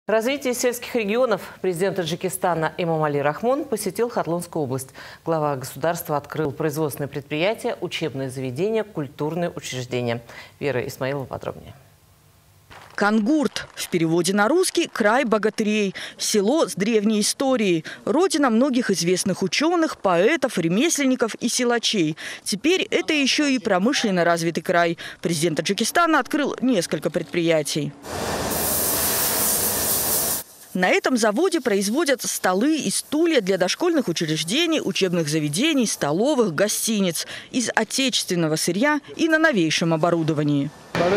Развитие сельских регионов. Президент Таджикистана Эмомали Рахмон посетил Хатлонскую область. Глава государства открыл производственные предприятия, учебные заведения, культурные учреждения. Вера Исмаилова подробнее. Кангурт. В переводе на русский – край богатырей. Село с древней историей. Родина многих известных ученых, поэтов, ремесленников и силачей. Теперь это еще и промышленно развитый край. Президент Таджикистана открыл несколько предприятий. На этом заводе производят столы и стулья для дошкольных учреждений, учебных заведений, столовых, гостиниц из отечественного сырья и на новейшем оборудовании.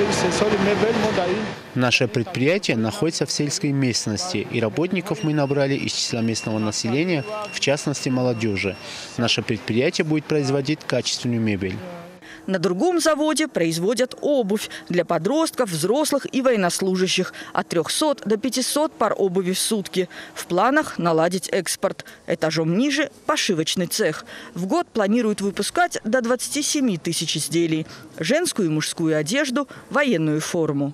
Наше предприятие находится в сельской местности, и работников мы набрали из числа местного населения, в частности молодежи. Наше предприятие будет производить качественную мебель. На другом заводе производят обувь для подростков, взрослых и военнослужащих. От 300 до 500 пар обуви в сутки. В планах наладить экспорт. Этажом ниже – пошивочный цех. В год планируют выпускать до 27 тысяч изделий. Женскую и мужскую одежду, военную форму.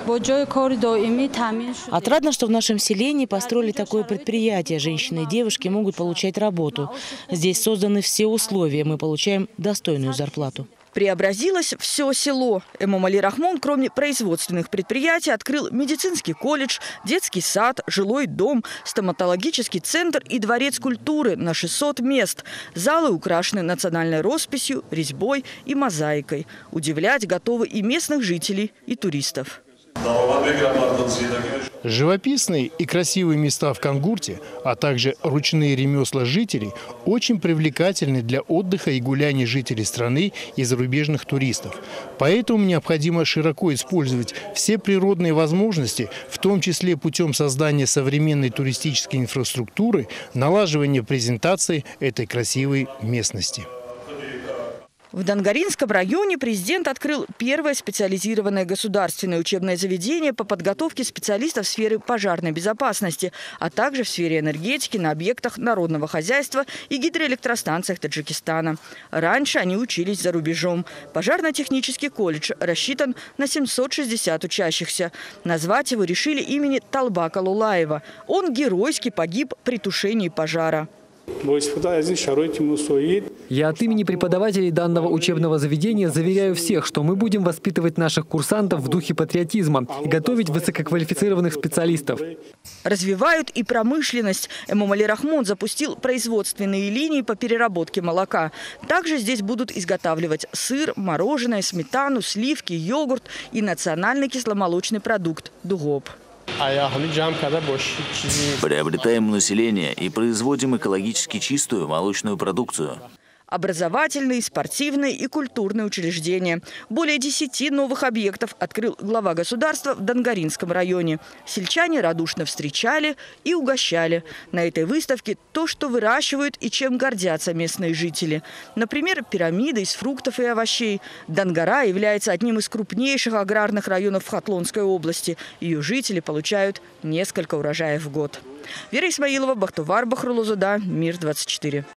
Отрадно, что в нашем селении построили такое предприятие. Женщины и девушки могут получать работу. Здесь созданы все условия. Мы получаем достойную зарплату. Преобразилось все село. Эмомали Рахмон, кроме производственных предприятий, открыл медицинский колледж, детский сад, жилой дом, стоматологический центр и дворец культуры на 600 мест. Залы украшены национальной росписью, резьбой и мозаикой. Удивлять готовы и местных жителей, и туристов. Живописные и красивые места в Кангурте, а также ручные ремесла жителей очень привлекательны для отдыха и гуляния жителей страны и зарубежных туристов. Поэтому необходимо широко использовать все природные возможности, в том числе путем создания современной туристической инфраструктуры, налаживания презентации этой красивой местности. В Дангаринском районе президент открыл первое специализированное государственное учебное заведение по подготовке специалистов в сфере пожарной безопасности, а также в сфере энергетики на объектах народного хозяйства и гидроэлектростанциях Таджикистана. Раньше они учились за рубежом. Пожарно-технический колледж рассчитан на 760 учащихся. Назвать его решили имени Талбака Лулаева. Он геройски погиб при тушении пожара. Я от имени преподавателей данного учебного заведения заверяю всех, что мы будем воспитывать наших курсантов в духе патриотизма и готовить высококвалифицированных специалистов. Развивают и промышленность. Эмомали Рахмон запустил производственные линии по переработке молока. Также здесь будут изготавливать сыр, мороженое, сметану, сливки, йогурт и национальный кисломолочный продукт – дугоп. Приобретаем население и производим экологически чистую молочную продукцию. Образовательные, спортивные и культурные учреждения. Более 10 новых объектов открыл глава государства в Дангаринском районе. Сельчане радушно встречали и угощали. На этой выставке то, что выращивают и чем гордятся местные жители. Например, пирамида из фруктов и овощей. Дангара является одним из крупнейших аграрных районов в Хатлонской области. Ее жители получают несколько урожаев в год. Вера Исмаилова, Бахтувар Бахрулузада, Мир 24.